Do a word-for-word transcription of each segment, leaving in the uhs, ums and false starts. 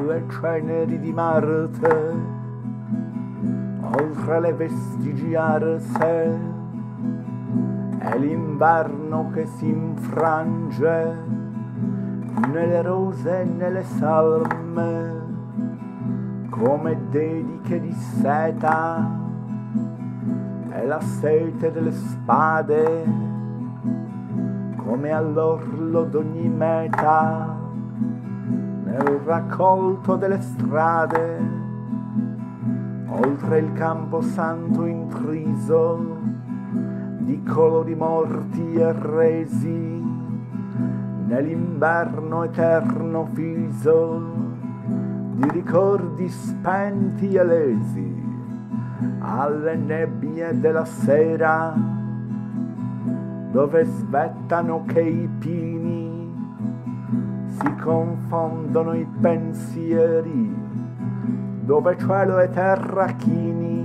le ceneri di Marte, oltre le vestigi arse, è l'inverno che si infrange nelle rose e nelle salme, come dediche di seta, e la sete delle spade, come all'orlo d'ogni meta, nel raccolto delle strade, oltre il camposanto intriso di colori morti e resi, nell'inverno eterno fiso di ricordi spenti e lesi, alle nebbie della sera, dove svettano che i pini si confondono i pensieri, dove cielo e terra chini,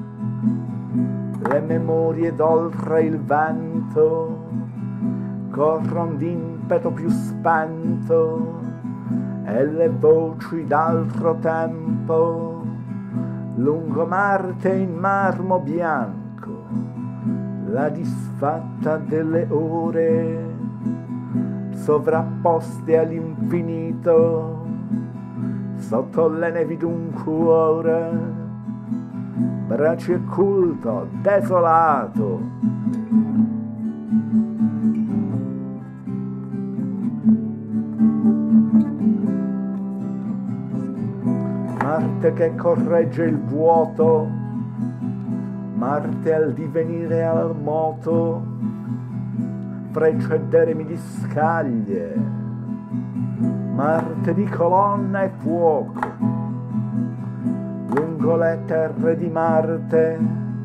le memorie d'oltre il vento corrono d'impeto più spento, e le voci d'altro tempo lungo Marte in marmo bianco, la disfatta delle ore sovrapposte all'infinito sotto le nevi d'un cuore, braccio culto, desolato. Marte che corregge il vuoto, Marte al divenire al moto, precederemi di scaglie, Marte di colonna e fuoco, lungo le terre di Marte,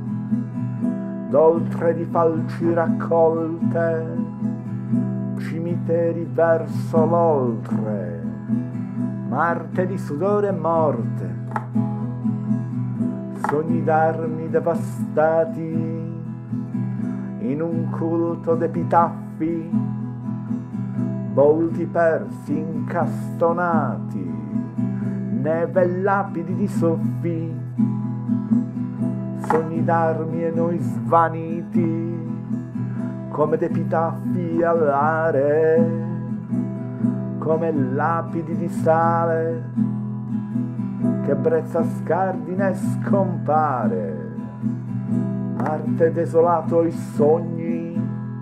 d'oltre di falci raccolte, cimiteri verso l'oltre, Marte di sudore e morte, sogni d'armi devastati, in un culto d'epitaffi, volti persi incastonati, neve e lapidi di soffi, sogni d'armi e noi svaniti, come d'epitaffi all'are, come lapidi di sale, che brezza scardina e scompare. Marte desolato i sogni,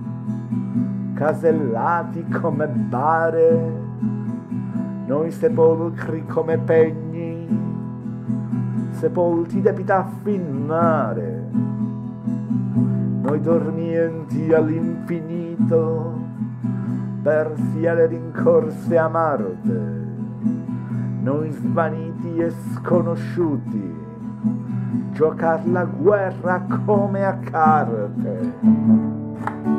casellati come bare, noi sepolcri come pegni, sepolti d'epitaffi in mare, noi dormienti all'infinito, persi alle rincorse a Marte, noi svaniti e sconosciuti, giocar la guerra come a carte.